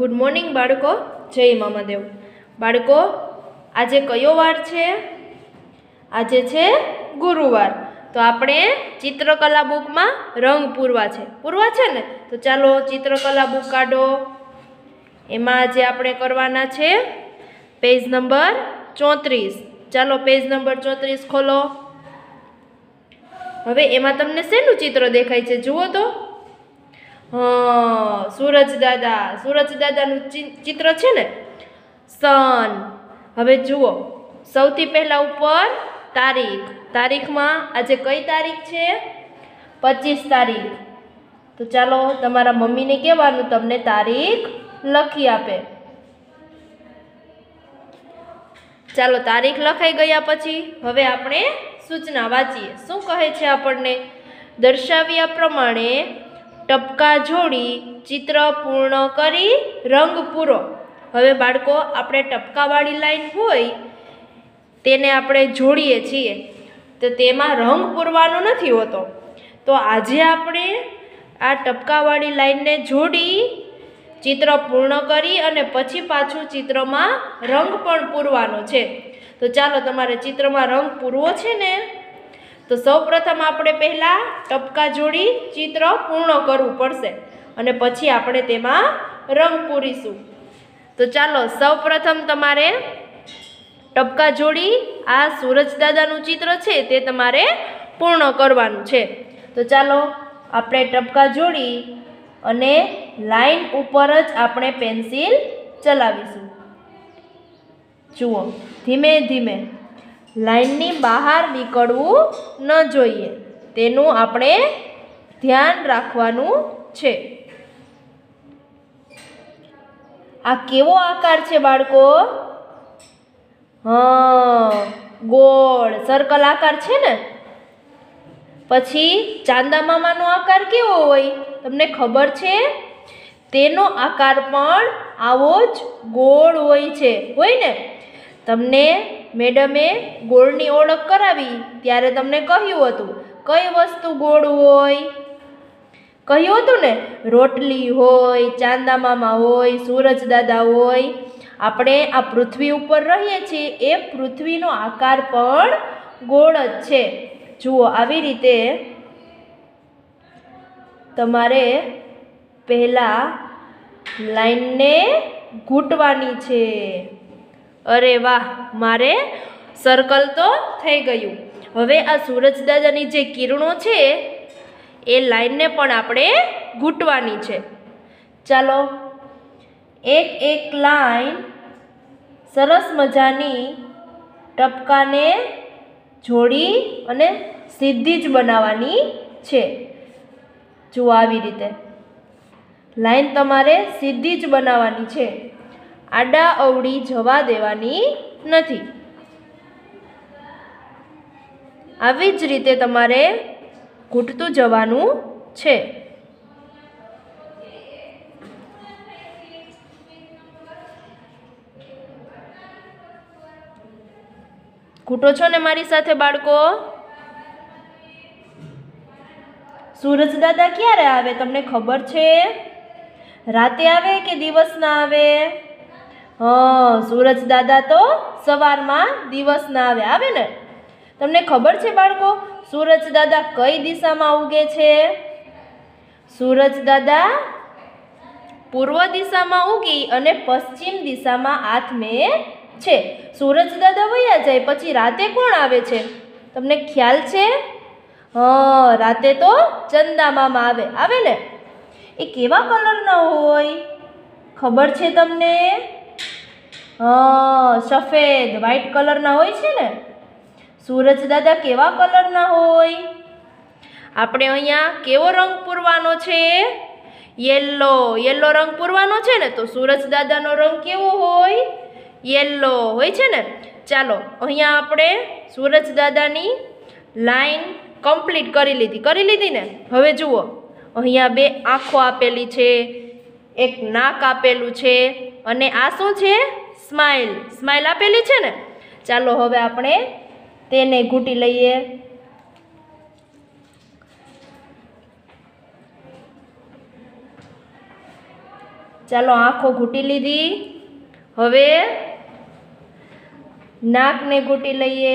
Good morning बाळको। जय मामादेव। बाळको आज कयो वार छे? आज छे गुरुवार। तो आपणे चित्रकला बुक में रंग पूरवा छे ने। तो चालो चित्रकला बुक काढो। एमां जे आपणे करवाना छे पेज नंबर 34। चालो पेज नंबर 34 खोलो। हवे एमां तमने शेनुं चित्र देखाय छे जुओ तो। हाँ, सूरज दादा चित्र छे ने सन। हवे जुओ सौथी पहला ऊपर तारीख में आज कई तारीख छे? 25 तारीख। तो चालो तमारा मम्मी ने कहेवानुं तमने तारीख लखी आपे। चालो तारीख लखाई गया पछी हवे आपणे सूचना वांचीए। शुं कहे छे आपणने? दर्शाव्या प्रमाणे टपका जोड़ी चित्र पूर्ण करी रंग पूरो। हवे बाळको आपणे टपकावाળી लाइन होय तेने आपणे जोड़ीए छीए तो तेमां रंग पूरवानो नथी होतो। तो आजे आपणे आ टपकावाળી लाइन ने जोड़ी चित्र पूर्ण करी अने पछी पाछुं चित्र में रंग पण पूरवानो छे। तो चालो तमारे चित्र में रंग पूरवो छे ने। तो सौ प्रथम आपणे पहला टपका जोड़ी चित्र पूर्ण करवू पड़शे अने पछी आपणे तेमां रंग पूरीशुं। तो चालो सौ प्रथम तमारे टपका जोड़ी आ सूरज दादानुं चित्र छे ते तमारे पूर्ण करवानुं छे। तो चालो आपणे टपका जोड़ी अने लाइन उपर ज आपणे पेन्सिल चलावीशुं। जुओ धीमे धीमे लाइननी बहार निकळवू न जोईए तेनुं आपणे ध्यान राखवानुं छे। आ केवो आकार छे बाळको? हाँ, गोल सर्कल आकार छे ने। पछी चांदा मामानो आकार केवो होय तमने खबर छे? तेनो आकार पण आवो ज गोल होय छे, होय ने। तमने मेडमे गोळनी ओळख करावी त्यारे तमने कह्युं हतुं कई वस्तु गोळ होय। कह्युं हतुं ने रोटली होय, चांदा मामा होय, सूरज दादा होय। आपणे आ पृथ्वी उपर रहीए छीए ए पृथ्वीनो आकार पण गोळ ज छे। जुओ आवी रीते तमारे पहला लाइन ने घूंटवानी छे। अरे वाह, मारे सर्कल तो थई गयुं। हवे आ सूरज दादानी जे किरणों छे ए लाइन ने पण आपणे घूंटवानी छे। चालो एक एक लाइन सरस मजानी टपकाने जोड़ी अने सीधी ज बनावानी छे। जो आवी रीते लाइन तमारे सीधी ज बनावानी छे, आडा अवड़ी जवा देवानी नथी। आवी ज रीते तमारे घूंटतुं जवानुं छे। घूंटो छो ने मारी साथे बाळको? सूरज दादा क्यारे आवे तमने खबर छे? राते आवे के दिवसना आवे? हाँ, सूरज दादा तो सवारमां दिवसना आवे ने। तमने खबर छे बाळको सूरज दादा कई दिशामां उगे छे? सूरज दादा पूर्व दिशामां उगी अने पश्चिम दिशामां आथमे छे। सूरज दादा वया जाय पछी राते कोण आवे छे? तमने ख्याल छे? हाँ, राते तो चंदा मामा आवे ने। ए केवा कलरना होय खबर छे तमने? हाँ, सफेद व्हाइट कलरना होय छे ने। सूरज दादा केवा कलरना होय? आपणे अहींया केवो रंग पूरवानो छे? येलो रंग पूरवानो छे ने। तो सूरज दादानो रंग केवो होय? येलो होय छे ने। चालो अहींया आपणे सूरज दादानी लाइन कम्प्लीट करी लीधी ने। हवे जुओ अहींया बे आँखो आपेली छे, एक नाक आपेलुं छे अने आ शुं छे? स्माइल आपेली छे ने। चालो हवे आपणे तेने घूंटी लईए। ચાલો આંખો ઘૂંટી લીધી. હવે નાકને ઘૂંટી લઈએ.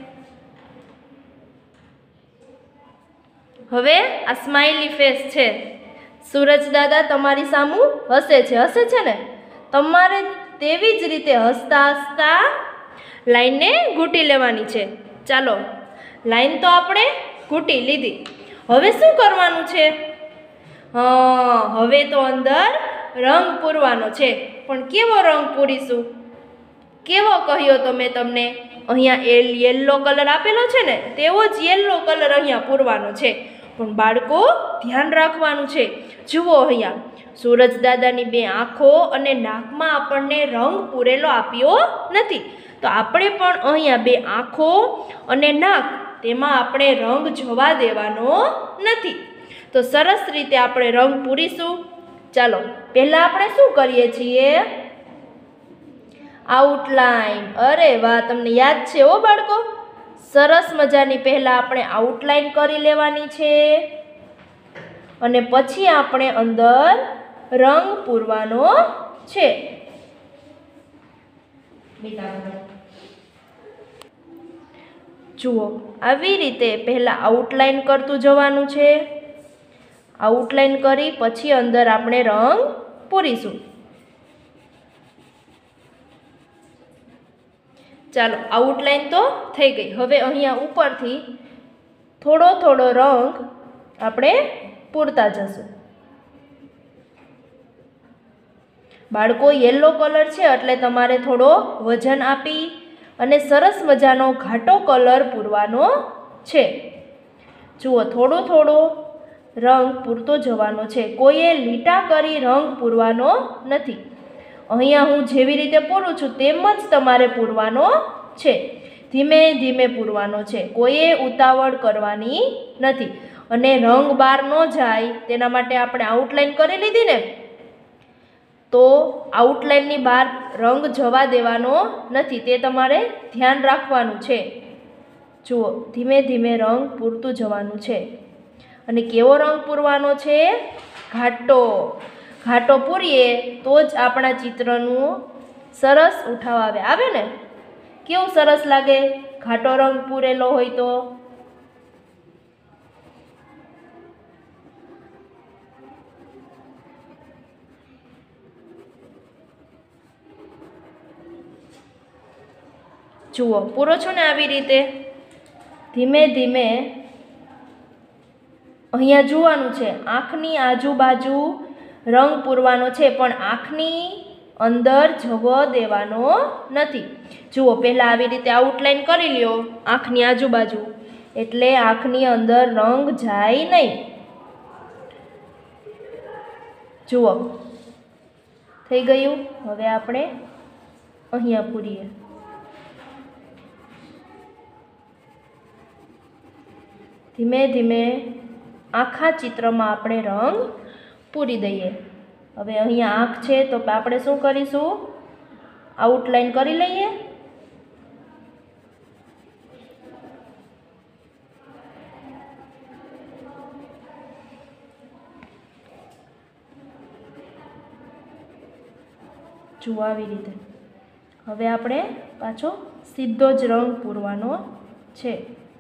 હવે આ સ્માઇલી ફેસ છે. સૂરજ દાદા તમારી સામું હસે છે ને? તમારે તેવી જ રીતે હસતા હસતા લાઈનને ઘૂંટી લેવાની છે. ચાલો લાઈન તો આપણે ઘૂંટી લીધી. હવે શું કરવાનું છે? હવે તો અંદર રંગ પૂરવાનો છે. પણ કેવો રંગ પૂરીશું? કેવો કહ્યો તો મેં તમને? અહીંયા યેલો કલર આપેલો છે ને, તેવો જ યેલો કલર અહીંયા પૂરવાનો છે. પણ બાળકો ધ્યાન રાખવાનું છે. જુઓ અહીંયા સૂરજ દાદાની બે આંખો અને નાકમાં આપણને રંગ પૂરેલો આપ્યો નથી. તો આપણે પણ અહીંયા બે આંખો અને નાક, તેમાં આપણે રંગ જવા દેવાનો નથી. તો સરસ રીતે આપણે રંગ પૂરીશું. ચાલો પહેલાં આપણે શું કરીએ છીએ? આઉટલાઈન. અરે વાહ, તમને યાદ છે હો બાળકો? સરસ મજાની પહેલાં આપણે આઉટલાઈન કરી લેવાની છે અને પછી આપણે અંદર રંગ પૂરવાનો છે. જુઓ આવી રીતે પહેલાં આઉટલાઈન કરતું જવાનું છે. આઉટલાઈન કરી પછી અંદર આપણે રંગ પૂરીશું. ચાલો આઉટલાઈન તો થઈ ગઈ. હવે અહીંયા ઉપરથી થોડો થોડો રંગ આપણે પૂરતા જશું. બાળકો યેલો કલર છે એટલે તમારે થોડો વજન આપી અને સરસ મજાનો ઘાટો કલર પૂરવાનો છે. જુઓ થોડો થોડો રંગ પૂરતો જવાનો છે. કોઈએ લીટા કરી રંગ પૂરવાનો નથી. અહીંયા હું જેવી રીતે પૂરું છું તેમ જ તમારે પૂરવાનો છે. ધીમે ધીમે પૂરવાનો છે. કોઈએ ઉતાવળ કરવાની નથી. અને રંગ બહાર ન જાય તેના માટે આપણે આઉટલાઈન કરી લીધી ને, તો આઉટલાઈનની બહાર રંગ જવા દેવાનો નથી. તે તમારે ધ્યાન રાખવાનું છે. જુઓ ધીમે ધીમે રંગ પૂરતું જવાનું છે. અને કેવો રંગ પૂરવાનો છે? ઘાટો. ઘાટો પૂરીએ તો જ આપણા ચિત્રનું સરસ ઉઠાવ આવે ને? કેવું સરસ લાગે ઘાટો રંગ પૂરેલો હોય તો. જુઓ પૂરો છો ને આવી રીતે ધીમે ધીમે. અહીંયા જોવાનું છે આંખની આજુબાજુ રંગ પૂરવાનો છે, પણ આંખની અંદર જવા દેવાનો નથી. જુઓ પહેલાં આવી રીતે આઉટલાઈન કરી લ્યો આંખની આજુબાજુ, એટલે આંખની અંદર રંગ જાય નહીં. જુઓ થઈ ગયું. હવે આપણે અહીંયા પૂરીએ. ધીમે ધીમે આખા ચિત્રમાં આપણે રંગ પૂરી દઈએ. હવે અહીંયા આંખ છે તો આપણે શું કરીશું? આઉટલાઈન કરી લઈએ. જુઓ આવી રીતે. હવે આપણે પાછો સીધો જ રંગ પૂરવાનો છે.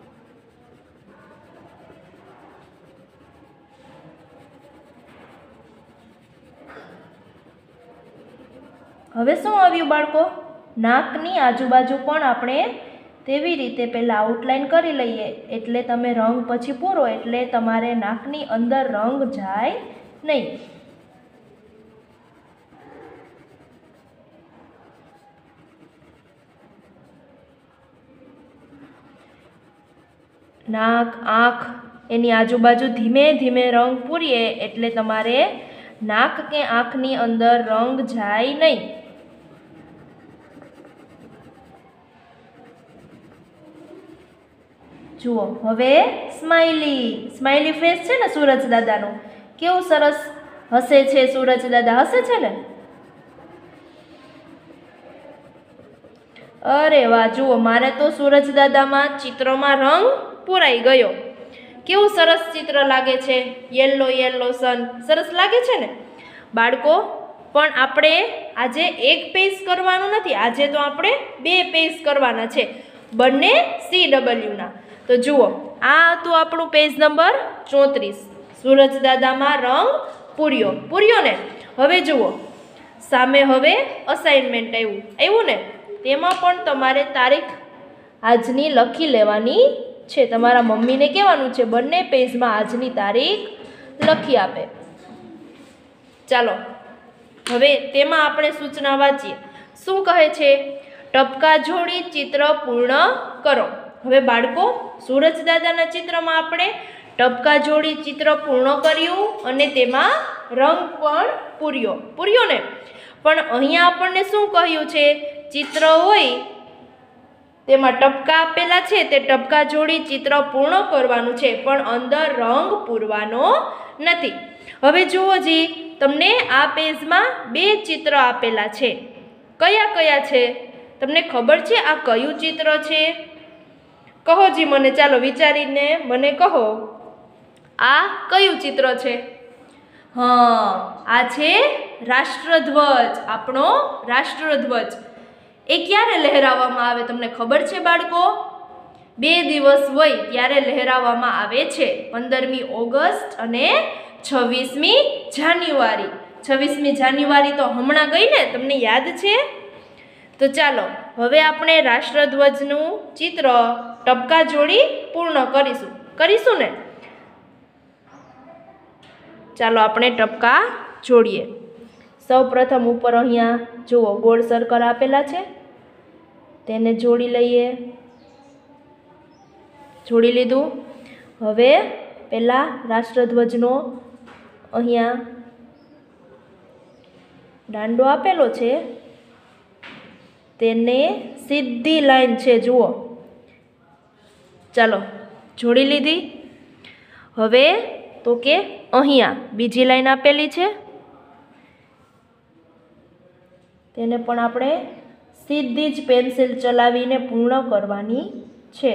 હવે શું આવ્યું બાળકો? નાકની આજુબાજુ પણ આપણે તેવી રીતે પહેલાં આઉટલાઈન કરી લઈએ, એટલે તમે રંગ પછી પૂરો એટલે તમારે નાકની અંદર રંગ જાય નહીં. નાક, આંખ એની આજુબાજુ ધીમે ધીમે રંગ પૂરીએ એટલે તમારે નાક કે આંખની અંદર રંગ જાય નહીં. જુઓ હવે સ્માઇલી ફેસ છે ને સૂરજ દાદાનો, કેવું સરસ હસે છે. સૂરજ દાદા હસે છે ને? અરે વાહ, જુઓ મારે તો સૂરજ દાદામાં ચિત્રમાં રંગ પૂરાઈ ગયો. કેવું સરસ ચિત્ર લાગે છે. યેલો યેલો સન સરસ લાગે છે ને બાળકો? પણ આપણે આજે એક પેજ કરવાનું નથી, આજે તો આપણે 2 પેજ કરવાના છે, બંને CWના. તો જુઓ, આ હતું આપણું પેજ નંબર 34. સૂરજ દાદામાં રંગ પૂર્યો ને. હવે જુઓ, સામે હવે અસાઇનમેન્ટ આવ્યું ને, તેમાં પણ તમારે તારીખ આજની લખી લેવાની છે. તમારા મમ્મીને કહેવાનું છે બંને પેજમાં આજની તારીખ લખી આપે. ચાલો હવે તેમાં આપણે સૂચના વાંચીએ. શું કહે છે? ટપકા જોડી ચિત્ર પૂર્ણ કરો. હવે બાળકો, સૂરજ દાદાના ચિત્રમાં આપણે ટપકા જોડી ચિત્ર પૂર્ણ કર્યું અને તેમાં રંગ પણ પૂર્યો ને. પણ અહીંયા આપણને શું કહ્યું છે? ચિત્ર હોય તેમાં ટપકા આપેલા છે, તે ટપકા જોડી ચિત્ર પૂર્ણ કરવાનું છે, પણ અંદર રંગ પૂરવાનો નથી. હવે જુઓ જી, તમને આ પેજમાં 2 ચિત્ર આપેલા છે. કયા કયા છે? તમને ખબર છે આ કયું ચિત્ર છે? કહો જી મને, ચાલો વિચારીને મને કહો, આ કયું ચિત્ર છે? હા, આ છે રાષ્ટ્રધ્વજ, આપણો રાષ્ટ્રધ્વજ. એ ક્યારે લહેરાવવામાં આવે તમને ખબર છે બાળકો? 2 દિવસ હોય ત્યારે લહેરાવવામાં આવે છે, 15મી ઓગસ્ટ અને 26મી જાન્યુઆરી. 26મી જાન્યુઆરી તો હમણાં ગઈ ને, તમને યાદ છે? તો ચાલો હવે આપણે રાષ્ટ્રધ્વજનું ચિત્ર ટપકા જોડી પૂર્ણ કરીશું ને. ચાલો આપણે ટપકા જોડીએ. સૌ પ્રથમ ઉપર અહીંયા જુઓ ગોળ સર્કલ આપેલા છે, તેને જોડી લઈએ. જોડી લીધું. હવે પહેલાં રાષ્ટ્રધ્વજનો અહીંયા દાંડો આપેલો છે, તેને સીધી લાઈન છે જુઓ. ચાલો જોડી લીધી. હવે તો કે અહીંયા બીજી લાઈન આપેલી છે, તેને પણ આપણે સીધી જ પેન્સિલ ચલાવીને પૂર્ણ કરવાની છે.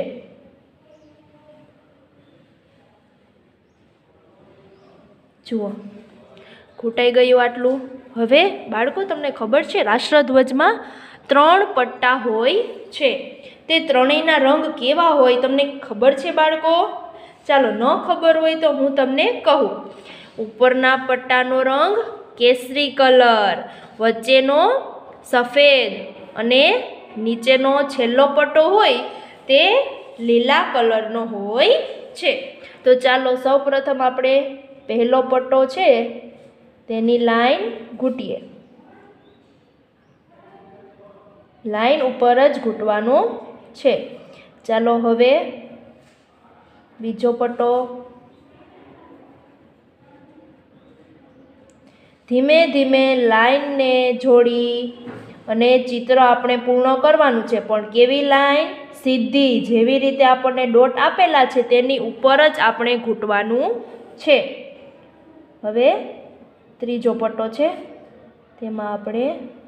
જુઓ, ખૂટાઈ ગયું આટલું. હવે બાળકો તમને ખબર છે રાષ્ટ્રધ્વજમાં 3 પટ્ટા હોય છે, તે ત્રણેયના રંગ કેવા હોય તમને ખબર છે બાળકો? ચાલો ન ખબર હોય તો હું તમને કહું. ઉપરના પટ્ટાનો રંગ કેસરી કલર, વચ્ચેનો સફેદ અને નીચેનો છેલ્લો પટ્ટો હોય તે લીલા કલરનો હોય છે. તો ચાલો સૌ પ્રથમ આપણે પહેલો પટ્ટો છે તેની લાઈન ઘૂંટીએ. લાઈન ઉપર જ ઘૂંટવાનું છે. ચાલો હવે બીજો પટ્ટો. ધીમે ધીમે લાઈનને જોડી અને ચિત્ર આપણે પૂર્ણ કરવાનું છે, પણ કેવી લાઈન? સીધી, જેવી રીતે આપણને ડોટ આપેલા છે તેની ઉપર જ આપણે ઘૂંટવાનું છે. હવે ત્રીજો પટ્ટો છે, તેમાં આપણે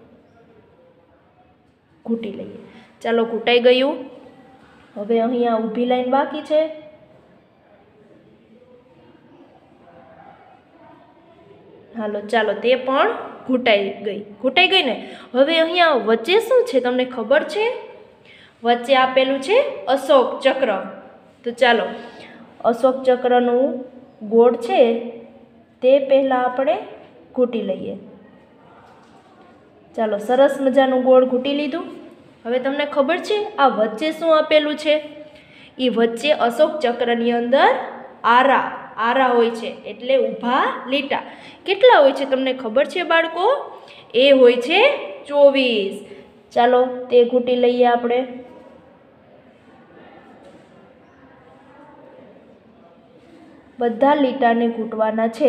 ઘૂંટી લઈએ. ચાલો ઘૂંટાઈ ગયું. હવે અહીંયા ઊભી લાઈન બાકી છે, હાલો ચાલો તે પણ ઘૂંટાઈ ગઈ ને. હવે અહીંયા વચ્ચે શું છે તમને ખબર છે? વચ્ચે આપેલું છે અશોક ચક્ર. તો ચાલો અશોક ચક્રનું ગોળ છે તે પહેલાં આપણે ઘૂંટી લઈએ. ચાલો સરસ મજાનું ગોળ ઘૂંટી લીધું. હવે તમને ખબર છે આ વચ્ચે શું આપેલું છે? એ વચ્ચે અશોક ચક્રની અંદર આરા હોય છે, એટલે ઊભા લીટા. કેટલા હોય છે તમને ખબર છે બાળકો? એ હોય છે 24. ચાલો તે ઘૂંટી લઈએ આપણે. બધા લીટાને ઘૂંટવાના છે.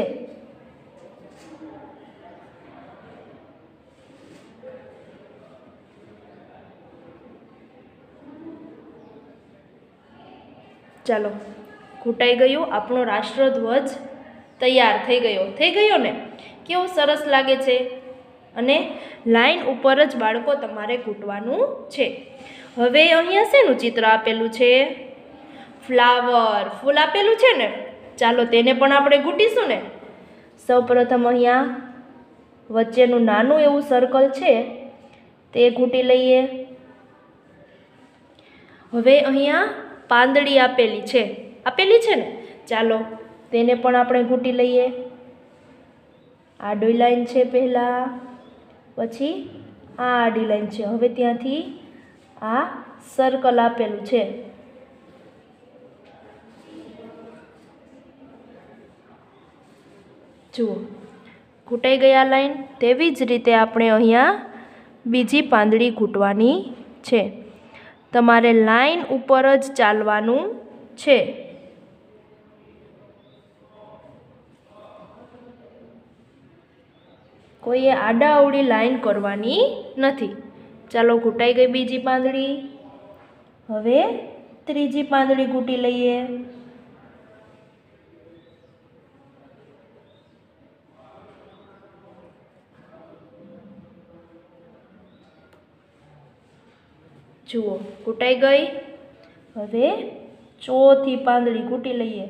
ચાલો ઘૂંટાઈ ગયું. આપણો રાષ્ટ્રધ્વજ તૈયાર થઈ ગયો ને. કેવું સરસ લાગે છે. અને લાઈન ઉપર જ બાળકો તમારે ઘૂંટવાનું છે. હવે અહીંયા શેનું ચિત્ર આપેલું છે? ફ્લાવર, ફૂલ આપેલું છે ને. ચાલો તેને પણ આપણે ઘૂંટીશું ને. સૌપ્રથમ અહીંયા વચ્ચેનું નાનું એવું સર્કલ છે તે ઘૂંટી લઈએ. હવે અહીંયા પાંદડી આપેલી છે ને, ચાલો તેને પણ આપણે ઘૂંટી લઈએ. આડી લાઈન છે પહેલાં, પછી આ આડી લાઈન છે. હવે ત્યાંથી આ સર્કલ આપેલું છે. જુઓ ઘૂંટાઈ ગઈ આ લાઈન. તેવી જ રીતે આપણે અહીંયા બીજી પાંદડી ઘૂંટવાની છે. તમારે લાઈન ઉપર જ ચાલવાનું છે. કોઈએ આડાઅવળી લાઈન કરવાની નથી. ચાલો ઘૂંટાઈ ગઈ બીજી પાંદડી. હવે ત્રીજી પાંદડી ઘૂંટી લઈએ. જુઓ ઘૂંટાઈ ગઈ. હવે ચોથી પાંદડી ઘૂંટી લઈએ.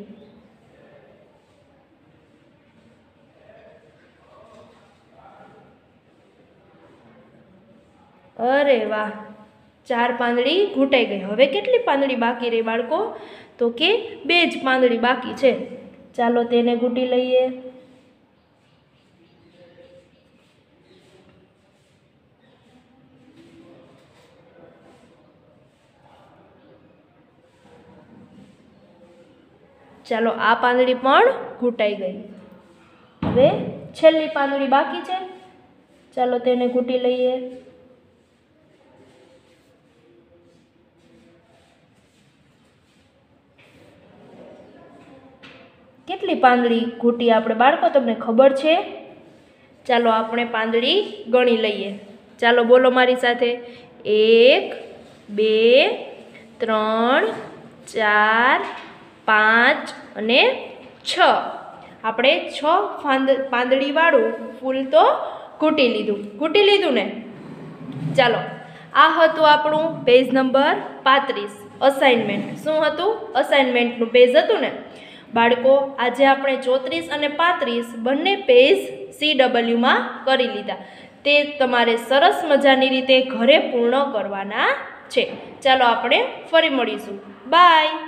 અરે વાહ, 4 પાંદડી ઘૂંટાઈ ગઈ. હવે કેટલી પાંદડી બાકી રહી બાળકો? તો કે 2 જ પાંદડી બાકી છે. ચાલો તેને ઘૂંટી લઈએ. ચાલો આ પાંદડી પણ ઘૂંટાઈ ગઈ. હવે છેલ્લી પાંદડી બાકી છે. ચાલો તેને ઘૂંટી લઈએ. કેટલી પાંદડી ઘૂંટી આપણે બાળકો, તમને ખબર છે? ચાલો આપણે પાંદડી ગણી લઈએ. ચાલો બોલો મારી સાથે. 1 2 3 4 5 અને 6. આપણે 6 પાંદડીવાળું ફૂલ તો ઘૂંટી લીધું ને. ચાલો આ હતું આપણું પેજ નંબર 35 અસાઇનમેન્ટ. શું હતું? અસાઇનમેન્ટનું પેજ હતું ને બાળકો. આજે આપણે 34 અને 35 બંને પેજ CWમાં કરી લીધા. તે તમારે સરસ મજાની રીતે ઘરે પૂર્ણ કરવાના છે. ચાલો આપણે ફરી મળીશું. બાય.